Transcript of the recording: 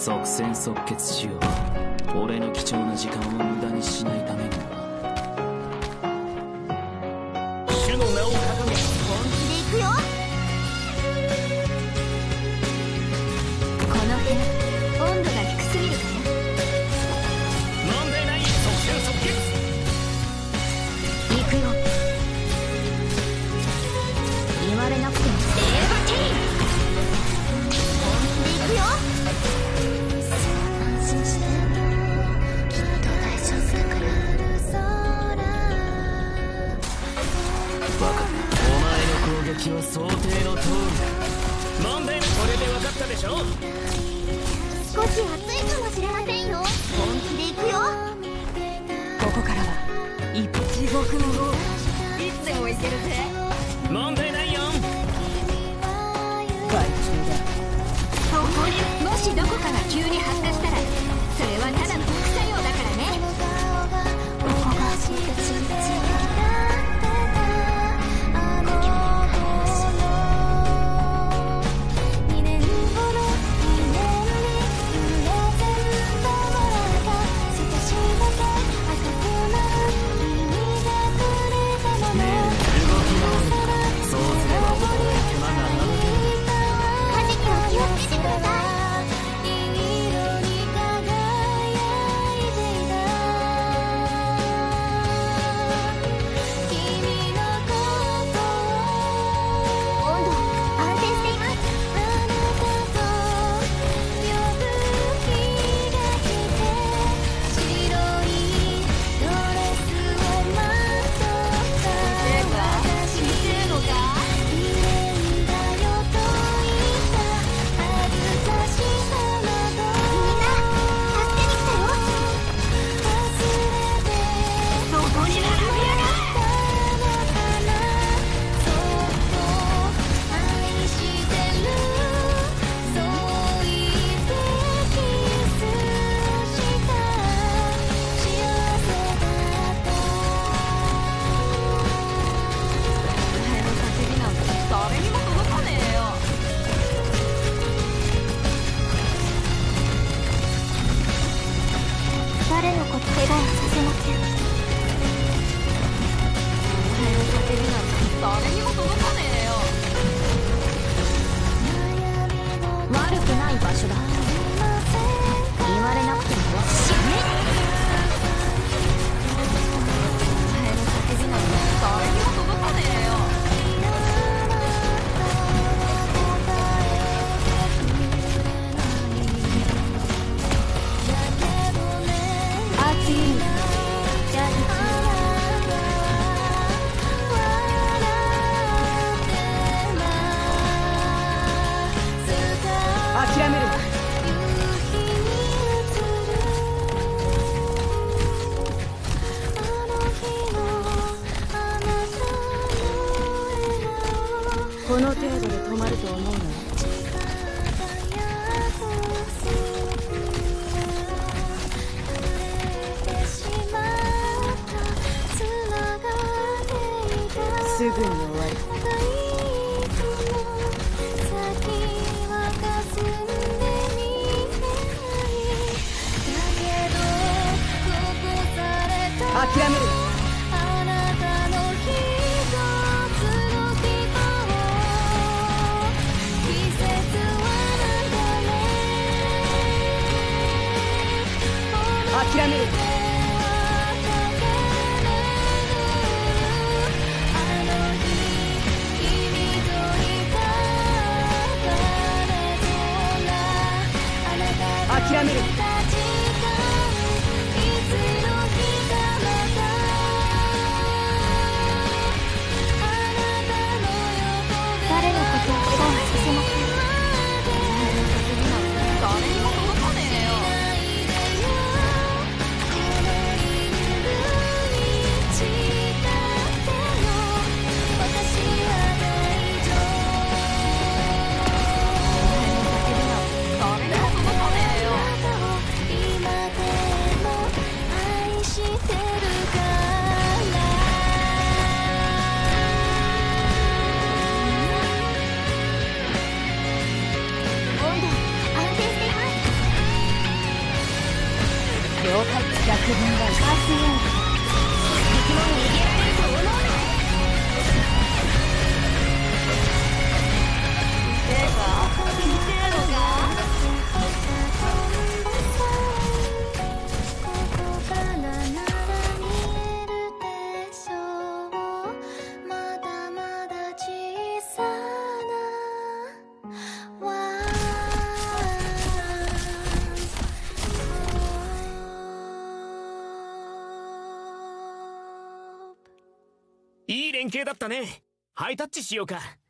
即戦即決しよう。俺の貴重な時間を無駄にしないためには。主の名を掲げ、 本気で行くよ。この部屋温度が低すぎるかな。 問題ない。即戦即決。 行くよ。言われなくてもエーバティーン。本気で行くよ。安心して、きっと大丈夫だから。 バカ、お前の攻撃は想定の通りだ。問題ない。これで分かったでしょ。 少し暑いかもしれませんよ。本気で行くよ。 ここからは一地獄のロード。いつでも行けるぜ。 問題ないよ。 害虫だ。 そこにもしどこかが急に発火したら、それはただの副作用だからね。ここが私たちについてきたこの程度で止まると思うの？すぐに終わる。諦める。諦める。諦める。 いい連携だったね。ハイタッチしようか。